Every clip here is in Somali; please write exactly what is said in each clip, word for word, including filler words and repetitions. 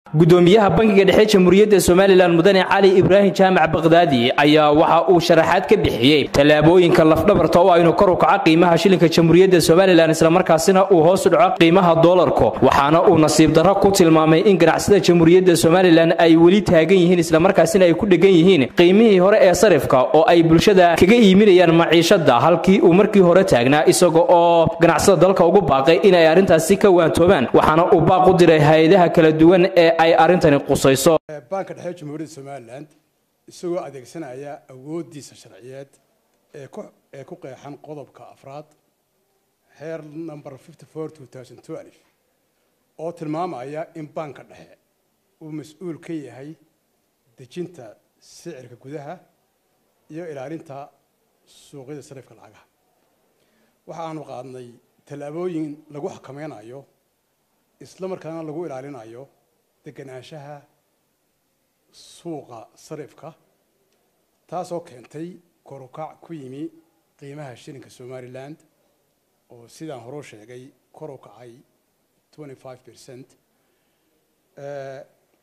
gudoomiyaha bangiga dhexe jamhuuriyadda Soomaaliland mudane Cali Ibrahim Jaamac Baqdaadi ayaa waxa uu sharaxaad ka bixiyay talaabooyinka lafdhabarta oo aynu kor u kaca qiimaha shilinka jamhuuriyadda Soomaaliland isla markaasina uu hoos u dhaco qiimaha doolarka waxaana uu nasiib darro ku tilmaamay in ganacsiyada jamhuuriyadda Soomaaliland ay wali taagan yihiin isla markaasina ay ku dhagan yihiin qiimihii hore ee sarifka oo ay bulshada kaga iiminayaan maciishada halkii uu markii hore taagnaa isagoo oo ganacsiyada dalka ugu baaqay in ay arintaasi ka waantoobaan waxaana uu baaq u diray hay'adaha kala duwan ee ay arintani qusayso banka dhexe jamhuuriyadda Soomaaliland isagoo adeegsanaya awoodiisa sharciyeed ee ku ee ku qeexan qodobka afraad heer number fifty-four two thousand twelve oo tilmaamaya in banka dhexe uu mas'uul ka yahay dejinta sicirka gudaha iyo ilaalinta suuqyada sarifka lacagaha waxa aanu qaadnay talaabooyin lagu xakameynayo isla markaana lagu ilaalinayo deganaanshaha suuqa sarifka taasoo keentay kor u kac ku yimi qiimaha shilinka Soomaaliland oo sidaan hore u sheegay kor u kacay twenty-five percent ee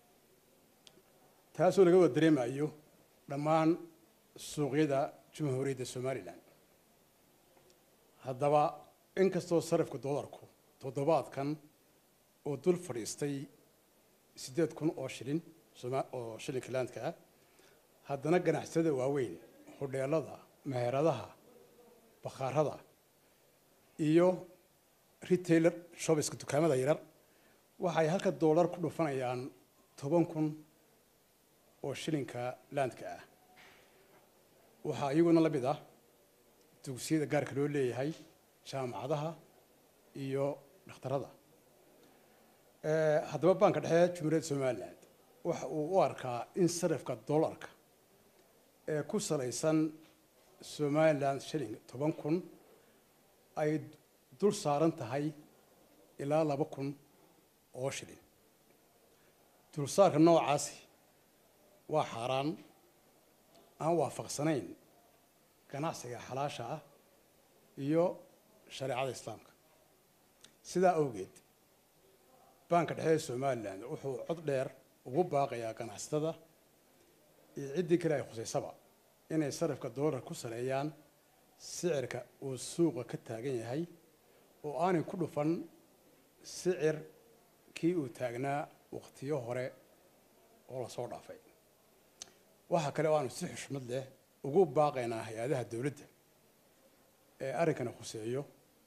taasoo laga wada dareemayo dhammaan suuqyada jamhuuriyadda Soomaaliland haddaba inkastoo sarifka doolarku toddobaadkan oo dul fadhiistay sideed kun oo shilin oo shilinka laandka ah haddana ganacsiyada waaweyn hodheelada meheradaha bakhaarada iyo retailer shops dukaamada yaryar waxay halka doolar ku dhufanayaan toban kun oo shilinka laandka ah waxa iyaguna la mid ah dugsiyada gaarka loo leeyahay jaamacadaha iyo dhakhtarada ee haddaba banka dhexe jamhuuriyadda Soomaaliland waxa uu u arkaa in sarifka doolarka ee ku salaysan Soomaaliland shilling toban kun ay dul saaran tahay ilaa laba kun oo shilin dulsaarka noocaasi waa xaraan aan waafaqsanayn ganacsiga xalaasha ah iyo shariicada islaamka sidaa awgeed banka dhexe Soomaaliland wuxuu cod dheer ugu baaqayaa ganacsatada iyo ciddii kale ay khuseysaba inay sarifka doolarka ku saleeyaan sicirka uu suuqa ka taagan yahay oo aanay ku dhufan sicir kii uu taagnaa waqtiyo hore oo la soo dhaafay waxa kale oo aanu si xushmad leh ugu baaqaynaa hay'adaha dawladda ee arrinkana khuseeyo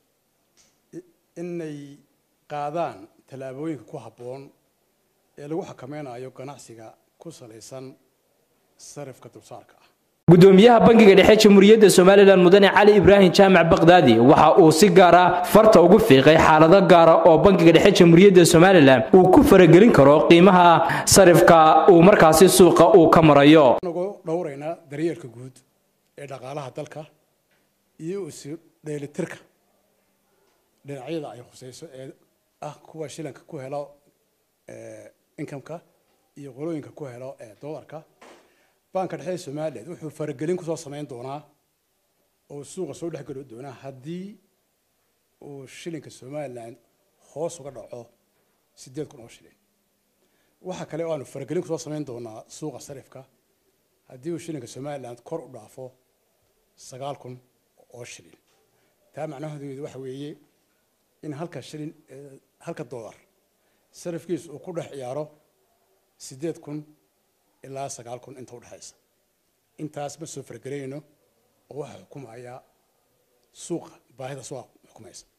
inay qaadaan talaabooyinka ku habboon ee lagu xakameynayo ganacsiga ku salaysan sarifka dulsaarka ah gudoomiyaha bangiga dhexe jamhuuriyadda Soomaaliland mudane Cali Ibrahim Jaamac Baqdaadi waxa uu si gaar ah farta ugu fiiqay xaalado gaar ah oo bangiga dhexe jamhuuriyadda Soomaaliland uu ku faragelin karo qiimaha sarifka uu markaasi suuqa uu ka marayo nagu dhowrayna daryeelka guud ee dhaqaalaha dalka iyo isu dheelitirka dhinacyada ay khusayso ee ah kuwa shilinka ku helo ee income-ka iyo qolooyinka ku helo ee doolarka banka dhexe Soomaaliland wuxuu faragelin ku soo sameyn doonaa oo suuqa soo dhex geli doona haddii uu shilinka Soomaaliland hoos uga dhaco sideed kun oo shilin waxa kale oo aanu faragelin ku soo sameyn doonaa suuqa sarifka haddii uu shilinka Soomaaliland kor u dhaafo sagaal kun oo shilin taa macnaheedu waxa weeye in halka shilin halka doolar sarifkiisu uu ku dhex ciyaaro sideed kun ilaa sagaal kun inta u dhaxaysa intaas ma soo fargelayno oo waxa xukuumaya suuqa baahida suuqa xukumaysa